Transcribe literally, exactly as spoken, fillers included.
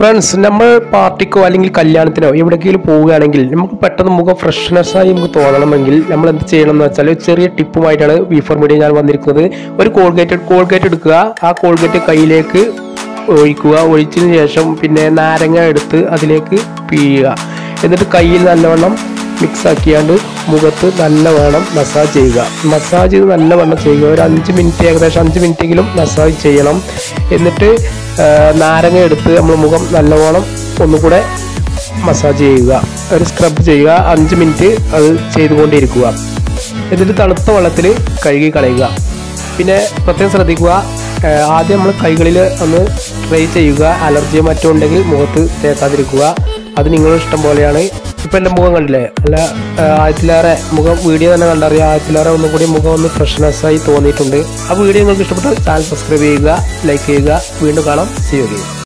Friends, നമ്മൾ പാർട്ടിക്കോ അല്ലെങ്കിൽ കല്യാണത്തിനോ എവിടേക്കെങ്കിലും പോവുകയാണെങ്കിൽ നമുക്ക് പെട്ടെന്ന് മുഖം ഫ്രഷ്നെസ്സായി നമുക്ക് തോന്നണമെങ്കിൽ നമ്മൾ എന്ത് ചെയ്യണം എന്ന് വെച്ചാൽ ചെറിയ ടിപ്പുമായിട്ടാണ് വി ഫോർ മീഡിയ ഞാൻ വന്നിരിക്കുന്നത്. ഒരു കോൾഗേറ്റ് കോൾഗേറ്റ് എടുക്കുക. ആ കോൾഗേറ്റ് കയ്യിലേക്ക് ഒഴിക്കുക. ഒഴിച്ചതിന് ശേഷം പിന്നെ നാരങ്ങ എടുത്ത് അതിലേക്ക് പിഴിയുക. എന്നിട്ട് കയ്യിൽ നല്ലവണ്ണം മിക്സ് ആക്കിയാണ്ട് മുഖത്ത് നല്ലവണ്ണം മസാജ് ചെയ്യുക. മസാജ് ചെയ്ത് നല്ലവണ്ണം ചെയ്യുക. ഒരു അഞ്ച് മിനിറ്റ് ഏകദേശം അഞ്ച് മിനിറ്റെങ്കിലും മസാജ് ചെയ്യണം. എന്നിട്ട് നാരങ്ങ എടുത്ത് നമ്മൾ മുഖം നല്ലവണ്ണം ഒന്നുകൂടെ മസാജ് ചെയ്യുക. ഒരു സ്ക്രബ് ചെയ്യുക. അഞ്ച് മിനിറ്റ് അത് ചെയ്തുകൊണ്ടിരിക്കുക. എന്നിട്ട് തണുത്ത വെള്ളത്തിൽ കഴുകി കളയുക. പിന്നെ പ്രത്യേകം ശ്രദ്ധിക്കുക, ആദ്യം നമ്മൾ കൈകളിൽ ഒന്ന് ട്രൈ ചെയ്യുക. അലർജിയോ മറ്റോ ഉണ്ടെങ്കിൽ മുഖത്ത് തേക്കാതിരിക്കുക. അത് നിങ്ങളുടെ ഇഷ്ടം പോലെയാണ്. ഇപ്പം എൻ്റെ മുഖം കണ്ടില്ലേ, അല്ല ആയിരത്തിലേറെ മുഖം വീഡിയോ തന്നെ കണ്ടറിയാം. ആയിരത്തിലേറെ ഒന്നും കൂടി മുഖം ഒന്ന് ഫ്രഷ്നെസ്സായി തോന്നിയിട്ടുണ്ട്. ആ വീഡിയോ നിങ്ങൾക്ക് ഇഷ്ടപ്പെട്ടാൽ ചാനൽ സബ്സ്ക്രൈബ് ചെയ്യുക, ലൈക്ക് ചെയ്യുക. വീണ്ടും കാണാം. See you again.